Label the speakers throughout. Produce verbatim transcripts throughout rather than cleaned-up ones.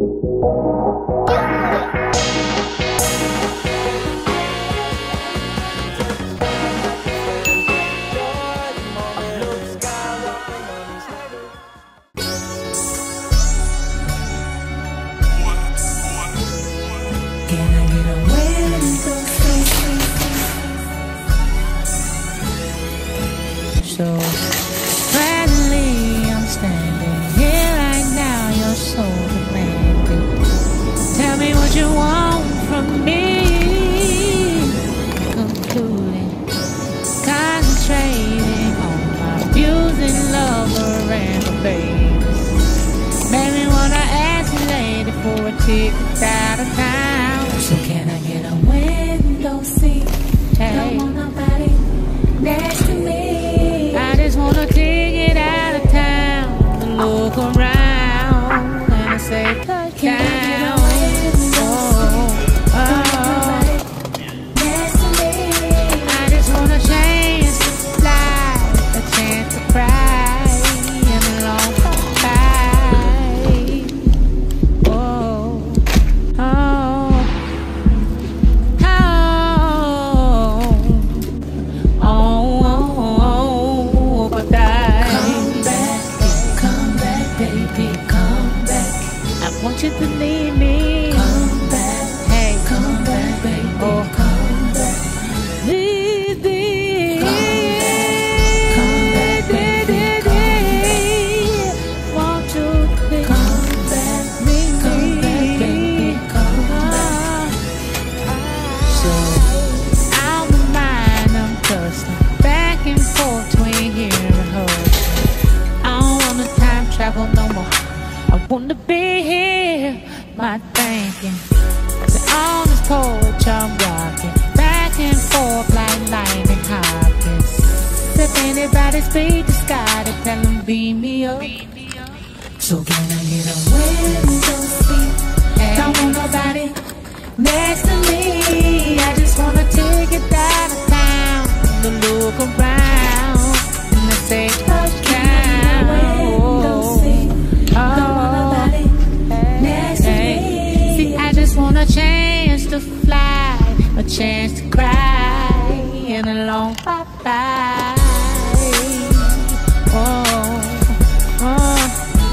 Speaker 1: So friendly, I'm standing here right now, you're so demanding. Tell me what you want from me. Concluding, concentrating on my abusing lover and a baby. Made me wanna ask you lady for a ticket out of town. So can I get a window seat? Hey. Don't want nobody next to me. I just wanna take it out of town and look around and I say touchdown. Oh, oh. Next to me. I just want a chance to fly, a chance to cry, and a long goodbye. Oh, oh, oh, oh, oh, but I come back, come back, baby, come back. I want you to leave me. Come back, hey, come back, baby, oh, come back. Leave me. Come back, come back, baby, come back. Want you to come back, leave come back, baby, come back. So out of mind, I'm tussling back and forth between here and home. I don't wanna time travel no more. I wanna be here, my thinking. So on this porch I'm rocking back and forth like lightning Hopkins. If anybody speak the sky, they tell them beam me up. So can I get a window seat? Don't want nobody next to me. I just wanna take it out of town to look around and I say touchdown. Oh, oh, hey, hey. See, I just want a chance to fly, a chance to cry, and a long bye-bye. Oh, oh.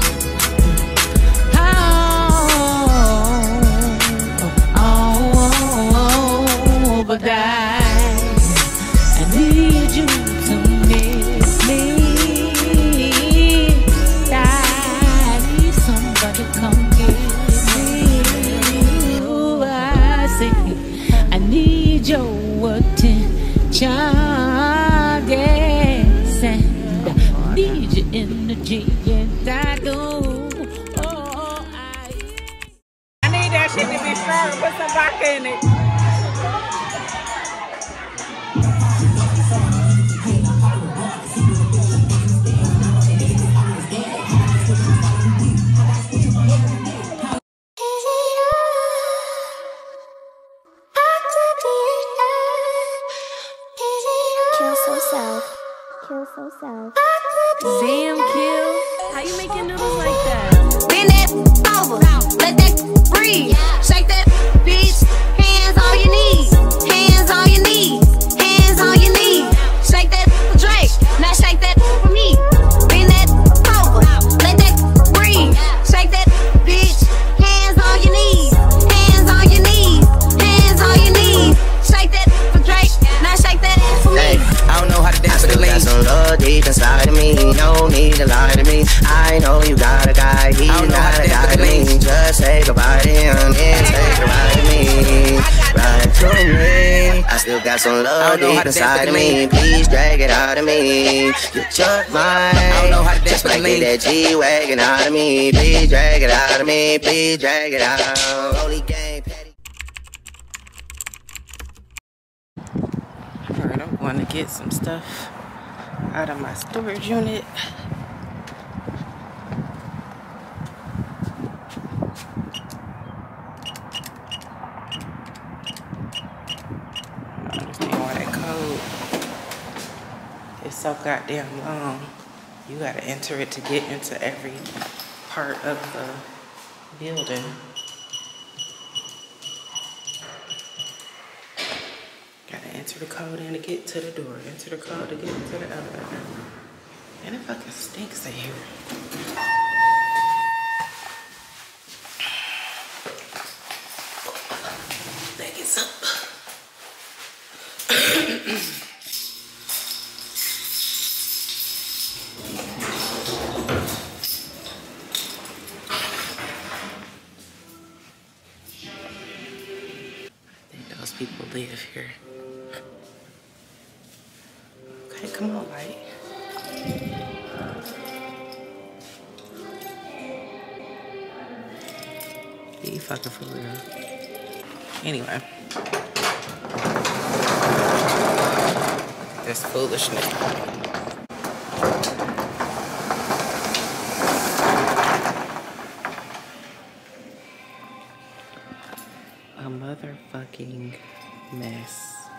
Speaker 1: But I, I need you to miss me. I need somebody to come get me. Ooh, I see, I need your attention, yes, and I need your energy, and I do. Oh, I, I need that shit to be strong. Put some vodka in it.
Speaker 2: Damn, Kill. How you making noodles like that? Bend that over, let that breathe. Shake that bitch, hands on your knees. Hands on your knees, hands on your knees. Shake that for Drake, now shake that for me. Bend that over, let that breathe. Shake that bitch, hands on your knees. Hands on your knees, hands on your knees. Shake that for Drake, now shake that for me.
Speaker 3: Hey, I don't know how to dance with the ladies. Got some love deep inside of me. No need to lie to me. I know you got a guy. He's not a guy to me. Just say goodbye to him and take a ride to me. Ride to me. I still got some love deep inside of me. Please drag it out of me. You're just mine. Just like that G-Wagon out of me. Please drag it out of me. Please drag it out. Holy game, petty.
Speaker 4: Alright, I'm going to get some stuff out of my storage unit. I don't understand why that code is so goddamn long. You gotta enter it to get into every part of the building. Gotta enter the code in to get to the door. Enter the code to get to the elevator. And it fucking stinks in here. That gets up. People live here. Okay, come on, light. You fucking for real. Anyway. That's foolishness. A motherfucking mess.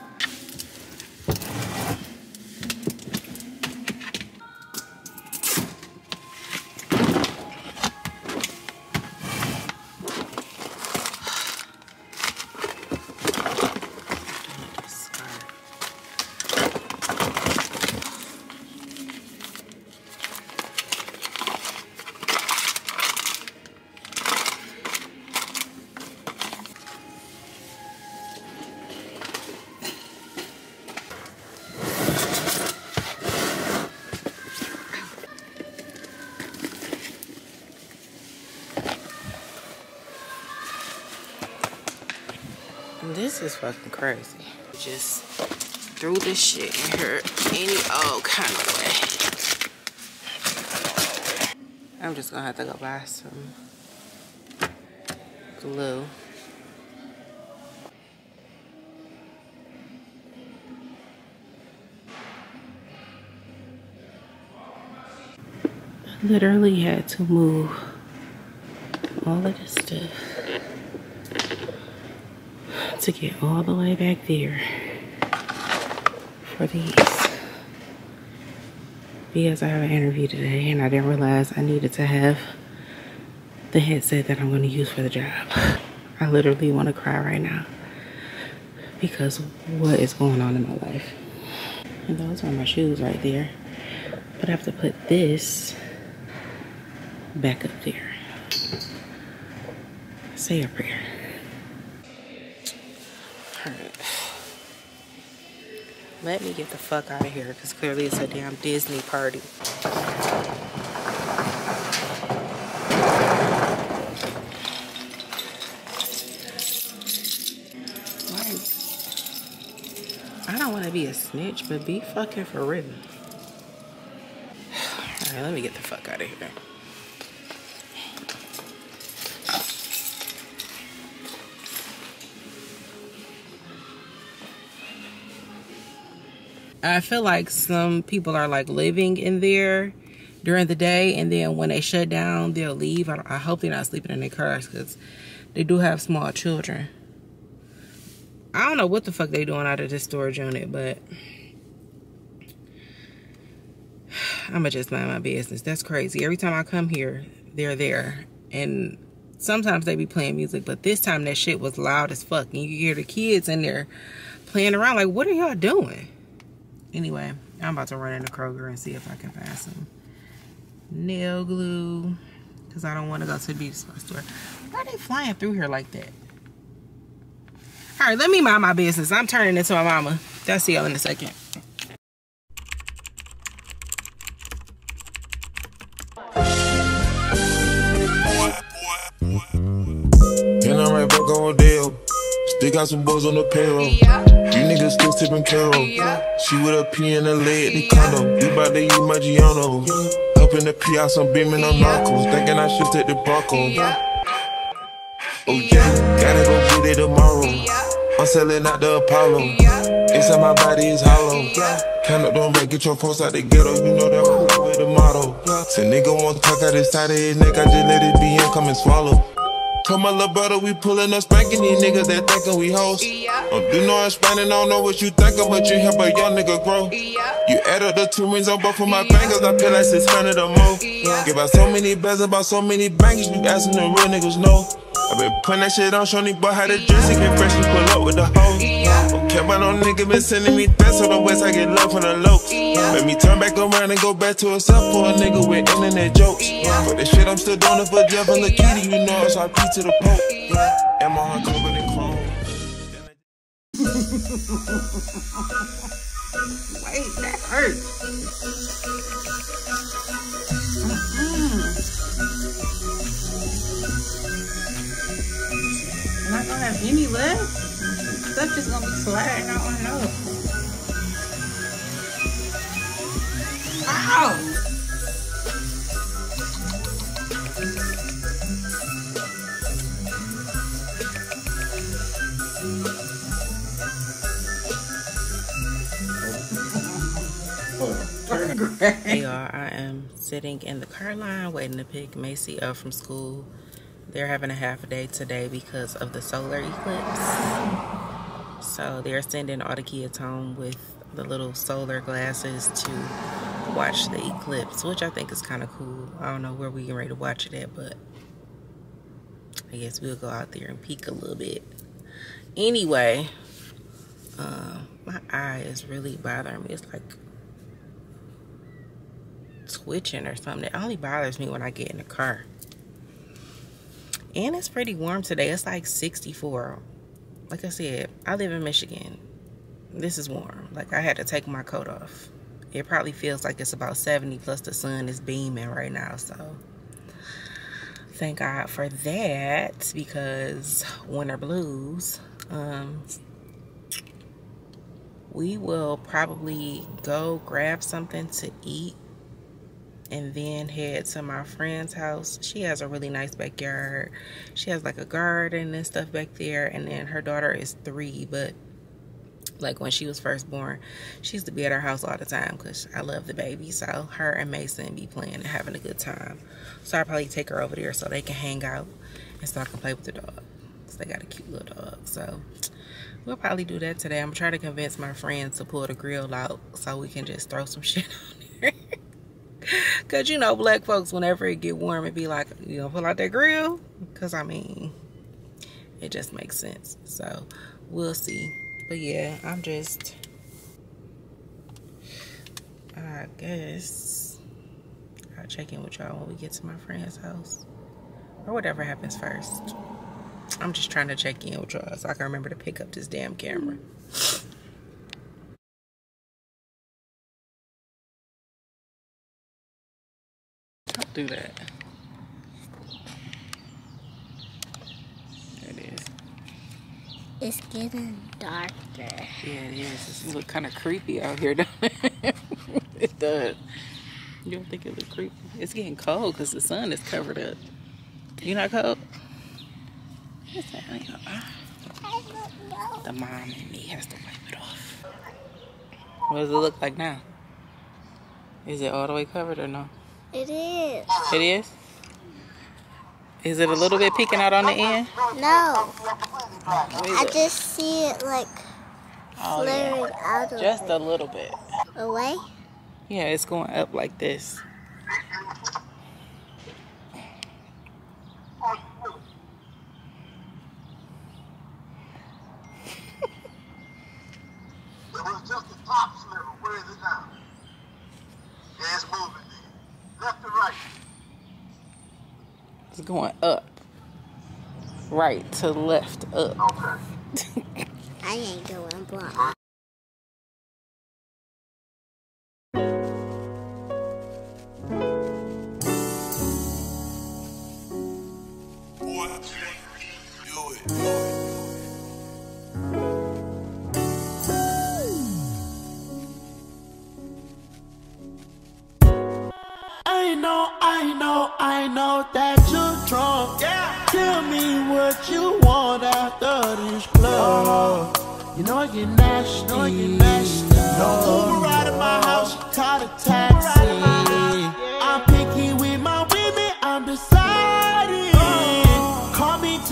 Speaker 4: This is fucking crazy. Just threw this shit in here any old kind of way. I'm just gonna have to go buy some glue. I literally had to move all of this stuff to get all the way back there for these, because I have an interview today and I didn't realize I needed to have the headset that I'm going to use for the job. I literally want to cry right now because what is going on in my life. And those are my shoes right there, but I have to put this back up there. Say a prayer. Alright. Let me get the fuck out of here, because clearly it's a damn Disney party. Why? I don't want to be a snitch, but be fucking for real. Alright, let me get the fuck out of here. I feel like some people are like living in there during the day, and then when they shut down, they'll leave. I, I hope they're not sleeping in their cars, because they do have small children. I don't know what the fuck they doing out of this storage unit, but I'ma just mind my business. That's crazy. Every time I come here, they're there, and sometimes they be playing music, but this time that shit was loud as fuck, and you can hear the kids in there playing around. Like, what are y'all doing? Anyway, I'm about to run into Kroger and see if I can find some nail glue, because I don't want to go to the beauty supply store. Why are they flying through here like that? All right, let me mind my business. I'm turning into my mama. I'll see y'all in a second.
Speaker 5: And I'm right back on deal. Still got some boys on the payroll.
Speaker 1: Yeah.
Speaker 5: You niggas still tipping Carol.
Speaker 1: Yeah.
Speaker 5: She with a P in the leg, the condo. We bout to use my Giano. Up in the P, I some beaming on narcos. Thinking I should take the Bronco.
Speaker 1: Yeah.
Speaker 5: Oh yeah, gotta go get it tomorrow.
Speaker 1: Yeah.
Speaker 5: I'm selling out the Apollo.
Speaker 1: Yeah.
Speaker 5: Inside my body is hollow.
Speaker 1: Yeah.
Speaker 5: Count up, don't break, get your folks out the ghetto. You know that who with the motto. Say nigga want to talk out his side of his neck, I just let it be in, come and swallow. Come my little brother, we pulling up spanking these niggas that thinkin' we hoes. Don't do no explaining, don't know what you thinkin', but you help a young nigga grow. You add up the two rings on both of my fingers, I feel like six hundred or more. Give out so many bells about so many bangers, you asking the real niggas know. I been putting that shit on, Shoney boy how the dress, he get fresh, you pull up with the hoe. Don't care about no nigga, been sending me threats on the west, I get love from the lokes. Let me turn back around and go back to herself for a nigga with internet jokes. But this shit I'm still doing it for Jeff and Lakita, you know it's R P to the Pope. And my heart covered in chrome.
Speaker 4: Wait, that hurts. I'm not gonna have any left. Stuff just gonna be sliding out my nose. Ow! Hey y'all, I am sitting in the car line waiting to pick Macy up from school. They're having a half a day today because of the solar eclipse. So they're sending all the kids home with the little solar glasses to watch the eclipse, which I think is kind of cool. I don't know where we get ready to watch it at, but I guess we'll go out there and peek a little bit. Anyway, uh, my eye is really bothering me. It's like twitching or something. It only bothers me when I get in the car. And it's pretty warm today. It's like sixty-four. Like I said, I live in Michigan. This is warm. Like, I had to take my coat off. It probably feels like it's about seventy, plus the sun is beaming right now. So thank God for that, because winter blues. Um, we will probably go grab something to eat and then head to my friend's house. She has a really nice backyard. She has like a garden and stuff back there. And then her daughter is three, but like when she was first born, she used to be at her house all the time because I love the baby. So her and Mason be playing and having a good time. So I'll probably take her over there so they can hang out and so I can play with the dog, because they got a cute little dog. So we'll probably do that today. I'm trying to convince my friends to pull the grill out so we can just throw some shit on there. Because, you know, black folks, whenever it get warm, it be like, you know, pull out that grill. Because, I mean, it just makes sense. So, we'll see. But, yeah, I'm just, I guess, I'll check in with y'all when we get to my friend's house. Or whatever happens first. I'm just trying to check in with y'all so I can remember to pick up this damn camera. Don't do that. There it is.
Speaker 2: It's getting darker.
Speaker 4: Yeah, it is. It looks kind of creepy out here, don't it? It does. You don't think it looks creepy? It's getting cold because the sun is covered up. You not cold? What's that? I don't know. The mom in me has to wipe it off. What does it look like now? Is it all the way covered or no?
Speaker 2: It is.
Speaker 4: It is? Is it a little bit peeking out on the end?
Speaker 2: No. I just see it like
Speaker 4: oh,
Speaker 2: flaring
Speaker 4: yeah.
Speaker 2: out of
Speaker 4: Just
Speaker 2: it.
Speaker 4: a little bit.
Speaker 2: Away?
Speaker 4: Yeah, it's going up like this.
Speaker 6: It was just the top sliver. Where is it now? Yeah, it's moving there. Left to right.
Speaker 4: It's going up. Right to left up.
Speaker 6: Okay.
Speaker 2: I ain't going blind.
Speaker 7: I know, I know, I know that you're drunk. Yeah. Tell me what you want after this club. Oh. You know I get nasty. You know I get nasty. No. Uber ride at my house, call a taxi. I'm picky with my women, I'm deciding. Oh. Call me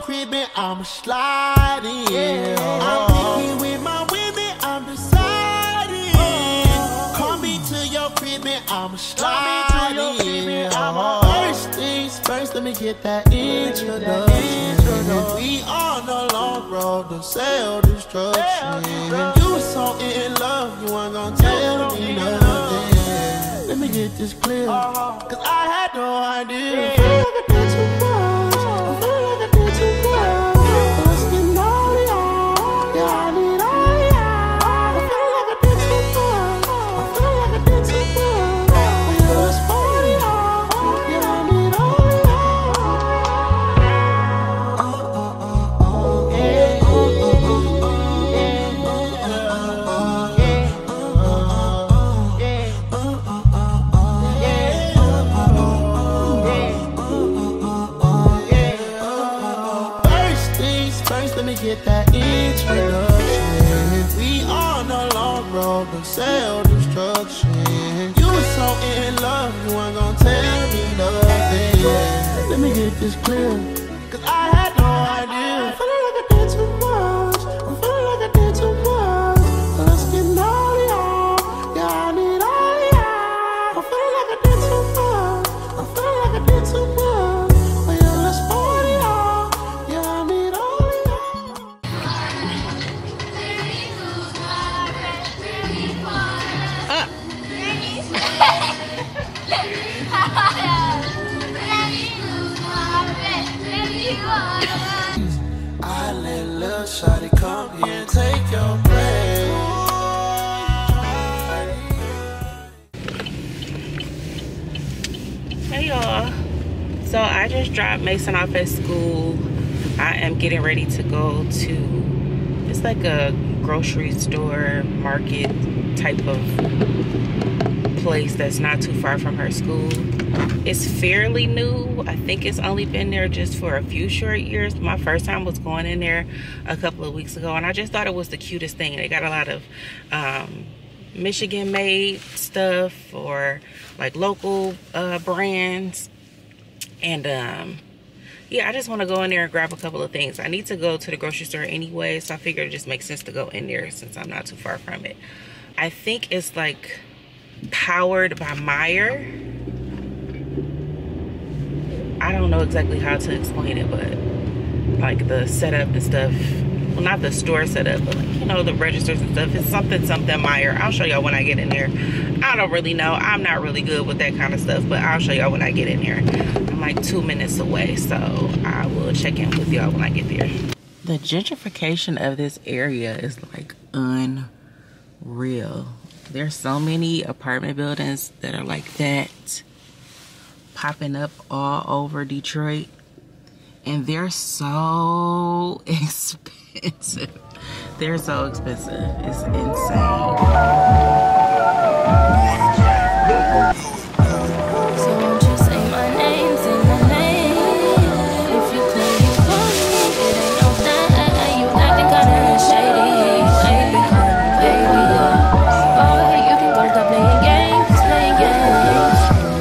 Speaker 7: crib and I'm sliding. Yeah. I'm picky with my women, I'm deciding. Oh. Call me to your crib and I'm sliding. Oh. First things first, let me get that introduction. We on the long road to self-destruction. You were so in love, you weren't gonna tell me nothing. Let me get this clear, cause I had no idea. I feel like I did too much. I feel like I did too much. Let's get naughty, yeah, I need all y'all. I feel like I did too much. I feel like I did too much. Yeah, let's party, yeah, I need all y'all. Oh, oh, oh, oh, yeah, oh, oh, oh, get that introduction. We on a long road to self-destruction. You were so in love, you weren't gonna tell me nothing. Let me get this clear, cause I had no idea. I'm feeling like I did too much. I'm feeling like I did too much. So let's get naughty, yeah, I need all y'all. I'm feeling like I did too much. I'm feeling like I did too much. But yeah, let's party, yeah, I need all. I let little shawty come here and take your place.
Speaker 4: Hey y'all. So I just dropped Mason off at school. I am getting ready to go to, it's like a grocery store, market type of place that's not too far from her school. It's fairly new. I think it's only been there just for a few short years. My first time was going in there a couple of weeks ago, and I just thought it was the cutest thing. They got a lot of um, Michigan made stuff, or like local uh, brands. And um, yeah, I just want to go in there and grab a couple of things. I need to go to the grocery store anyway, so I figured it just makes sense to go in there since I'm not too far from it. I think it's like powered by Meyer. I don't know exactly how to explain it, but like the setup and stuff, well, not the store setup, but like, you know, the registers and stuff, it's something something Meyer. I'll show y'all when I get in there. I don't really know, I'm not really good with that kind of stuff, but I'll show y'all when I get in there. I'm like two minutes away, so I will check in with y'all when I get there. The gentrification of this area is like unreal. There's so many apartment buildings that are like that popping up all over Detroit, and they're so expensive. They're so expensive. It's insane.
Speaker 1: So won't you say my name, say my name? If you claim you want me, it ain't no that. You acting kinda shady. You ain't been calling me baby. Boy, you can go stop playing games, playing games.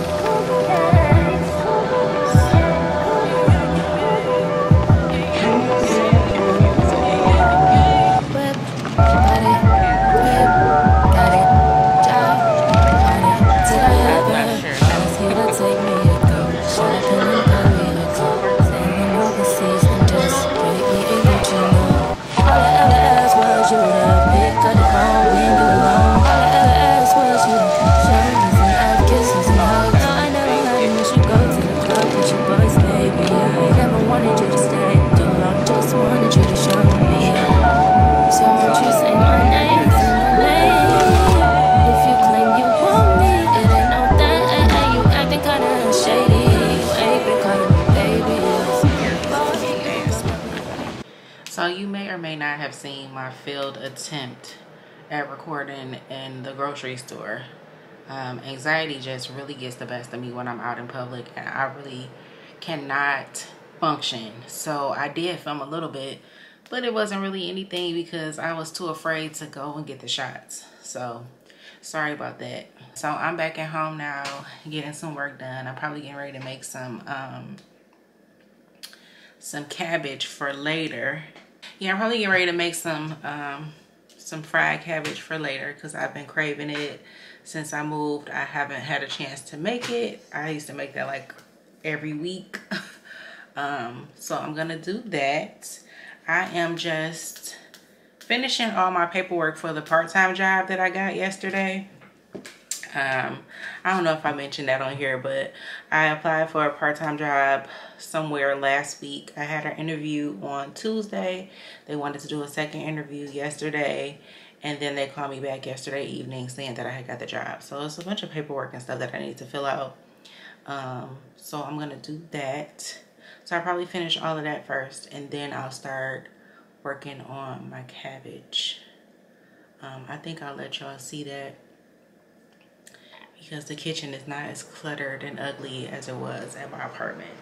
Speaker 1: Whip, got it, whip, got it, job, on it, till I have it. Ask you to take me to go shopping and buy me a coat. Sailing overseas and just break me and get you know. All I ever asked was you to pick up the phone when you alone. All I ever asked was you to show me some ass kisses and hugs. No, I never had you should go to the club with your boys, baby. I never wanted you to stay too long, just wanted you to show me. So won't you say my name, say my name? If you claim you want me, it ain't no that. You acting kinda shady. You ain't been calling me baby.
Speaker 4: So you may or may not have seen my failed attempt at recording in the grocery store. Um, anxiety just really gets the best of me when I'm out in public, and I really cannot function. So I did film a little bit, but it wasn't really anything because I was too afraid to go and get the shots. So sorry about that. So I'm back at home now, getting some work done. I'm probably getting ready to make some um, some cabbage for later. Yeah, I'm probably getting ready to make some um, some fried cabbage for later because I've been craving it since I moved. I haven't had a chance to make it. I used to make that like every week. um, so I'm gonna do that. I am just finishing all my paperwork for the part-time job that I got yesterday. Um, I don't know if I mentioned that on here, but I applied for a part-time job somewhere last week. I had an interview on Tuesday. They wanted to do a second interview yesterday, and then they called me back yesterday evening saying that I had got the job. So it's a bunch of paperwork and stuff that I need to fill out. Um, so I'm gonna do that. So I'll probably finish all of that first, and then I'll start working on my cabbage. Um, I think I'll let y'all see that, because the kitchen is not as cluttered and ugly as it was at my apartment.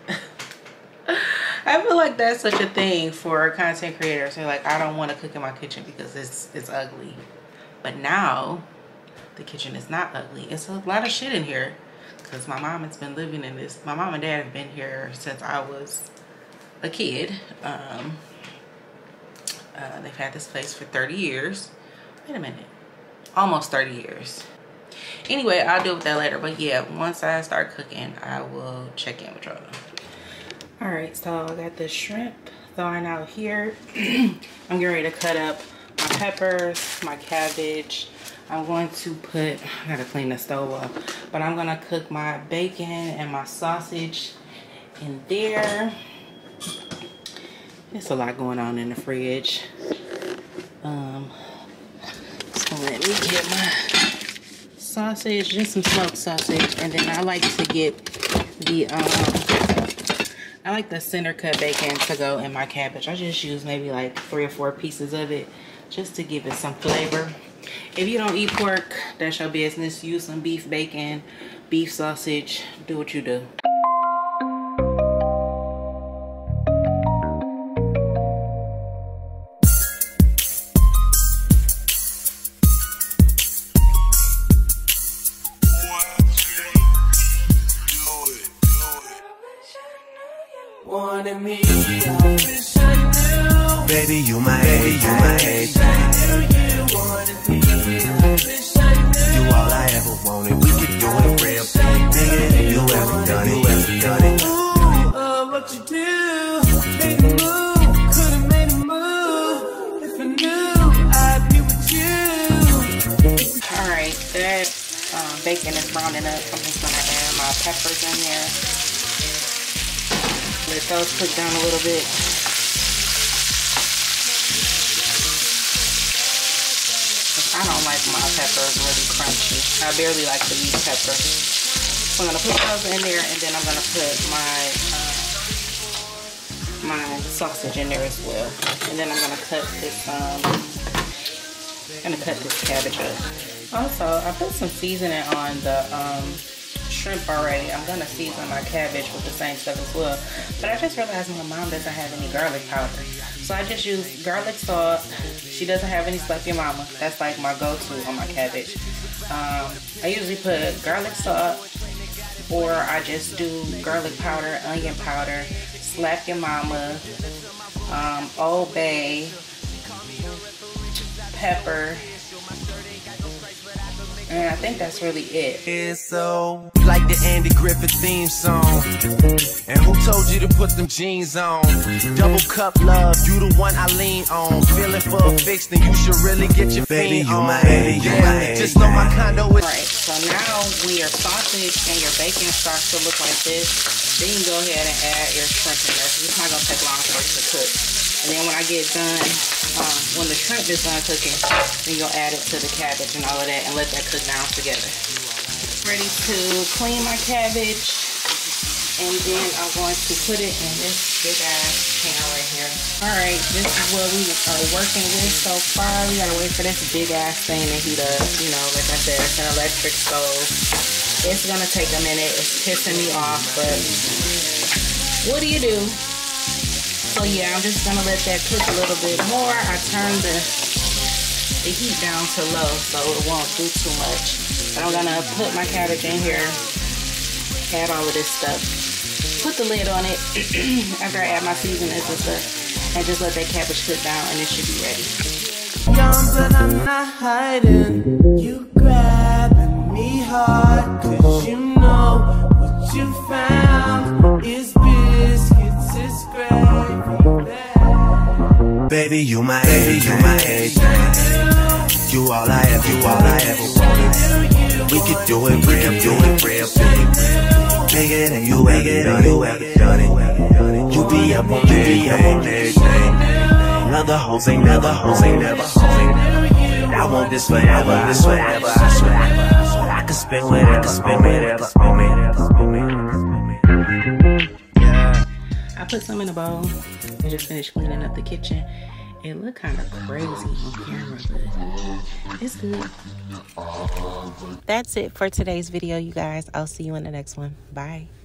Speaker 4: I feel like that's such a thing for content creators. They're like, I don't want to cook in my kitchen because it's it's ugly. But now the kitchen is not ugly. It's a lot of shit in here because my mom has been living in this. My mom and dad have been here since I was a kid. Um, uh, they've had this place for thirty years. Wait a minute, almost thirty years. Anyway, I'll deal with that later. But yeah, once I start cooking, I will check in with y'all. All right, so I got the shrimp thawing out here. I'm getting ready to cut up my peppers, my cabbage. I'm going to put, I gotta clean the stove up, but I'm gonna cook my bacon and my sausage in there. There's a lot going on in the fridge. Um, so let me get my sausage, just some smoked sausage, and then I like to get the um I like the center cut bacon to go in my cabbage. I just use maybe like three or four pieces of it just to give it some flavor. If you don't eat pork, that's your business. Use some beef bacon, beef sausage, do what you do.
Speaker 8: Wanted me, I wish I knew. Baby, you my baby, you my everything. You wanted me, I wish I knew. You all I ever wanted. We could do it real big, bigger than you ever done it. You ever done it. Ooh, uh, what you do? Made a move, could've made a move. If I knew, I'd be with you.
Speaker 4: All right, that um, bacon is browning up. I'm just gonna add my peppers in there. Let those cook down a little bit. I don't like my peppers really crunchy. I barely like to use pepper. So I'm gonna put those in there, and then I'm gonna put my uh, my sausage in there as well. And then I'm gonna cut this um, I'm gonna cut this cabbage up. Also, I put some seasoning on the um. shrimp already. I'm gonna season my cabbage with the same stuff as well, but I just realized my mom doesn't have any garlic powder, so I just use garlic salt. She doesn't have any Slap Your Mama. That's like my go-to on my cabbage. um, I usually put garlic salt, or I just do garlic powder, onion powder, Slap Your Mama, um, Old Bay, pepper, and I think that's really it.
Speaker 8: It's so like the Andy Griffith theme song. And who told you to put them jeans on? Double cup love, you the one I lean on. Feeling for a fix, then you should really get your baby, you my baby, you my just know my condo is
Speaker 4: right. So now when your sausage and your bacon starts to look like this, then you go ahead and add your shrimp in there. It's not gonna take long for it to cook. And then when I get done, um, when the shrimp is done cooking, then you'll add it to the cabbage and all of that and let that cook down together. Ready to clean my cabbage, and then I'm going to put it in this big ass pan right here. Alright, this is what we are working with so far. We gotta wait for this big ass thing to heat up. You know, like I said, it's an electric stove. It's gonna take a minute. It's pissing me off, but what do you do? So yeah, I'm just gonna let that cook a little bit more. I turned the, the heat down to low so it won't do too much. But I'm gonna put my cabbage in here, add all of this stuff, put the lid on it after I add my seasonings and stuff, and just let that cabbage cook down, and it should be ready.
Speaker 7: Young, but I'm not hiding. You grabbing me hard, cause you know what you found is biscuits, is gravy.
Speaker 8: Baby, you my baby, you my everything. You all I ever, you all I ever wanted. We could do it, we could do it real big. Bigger than you ever done, you ever done it. You be up on, you be up on everything. Another hoes ain't never, hoes ain't never, hoes ain't never. I want this forever, I this forever, I swear. I can spend whatever, I can spend whatever, spend whatever, spend whatever. Yeah.
Speaker 4: I put some in the bowl and just finished cleaning up the kitchen. It looked kind of crazy on camera, but it's good. That's it for today's video, you guys. I'll see you in the next one. Bye.